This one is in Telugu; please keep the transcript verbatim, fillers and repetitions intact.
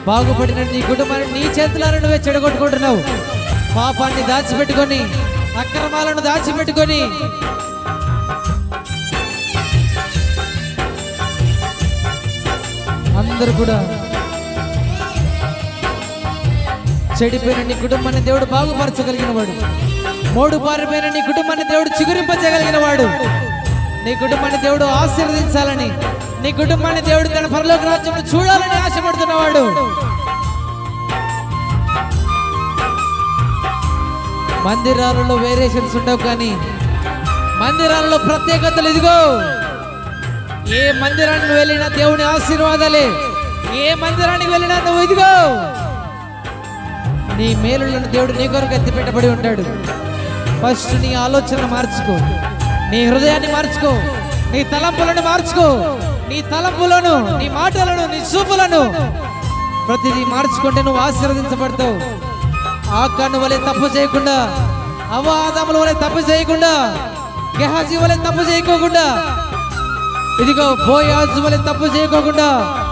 బాగుపడిన నీ కుటుంబాన్ని నీ చేతులను నువ్వే చెడగొట్టుకుంటున్నావు. పాపాన్ని దాచిపెట్టుకొని, అక్రమాలను దాచిపెట్టుకొని అందరూ కూడా చెడిపోయిన నీ కుటుంబాన్ని దేవుడు బాగుపరచగలిగిన వాడు. మోడు పారిపోయిన నీ కుటుంబాన్ని దేవుడు చిగురింపజేయగలిగిన వాడు. నీ కుటుంబాన్ని దేవుడు ఆశీర్వదించాలని, నీ కుటుంబాన్ని దేవుడు తన పరలోక రాజ్యంలో చూడాలని ఆశపడుతున్నవాడు. మందిరాలలో వేరియేషన్స్ ఉండవు, కానీ మందిరాలలో ప్రత్యేకతలు ఇదిగో. ఏ మందిరానికి వెళ్ళినా దేవుని ఆశీర్వాదాలే. ఏ మందిరానికి వెళ్ళినా నువ్వు ఇదిగో నీ మేలులను దేవుడు నీ కొరకు ఎత్తి పెట్టబడి ఉంటాడు. ఫస్ట్ నీ ఆలోచన మార్చుకో, నీ హృదయాన్ని మార్చుకో, నీ తలంపులను మార్చుకో. నీ తలంపులను, నీ మాటలను, నీ చూపులను ప్రతిదీ మార్చుకుంటే నువ్వు ఆశీర్వదించబడతావు. ఆకాను వలె తప్పు చేయకుండా, అవ్వ ఆదాముల వలె తప్పు చేయకుండా, గెహాజీ వలె తప్పు చేయకోకుండా, ఇదిగో బోయాజు వలె తప్పు చేయకోకుండా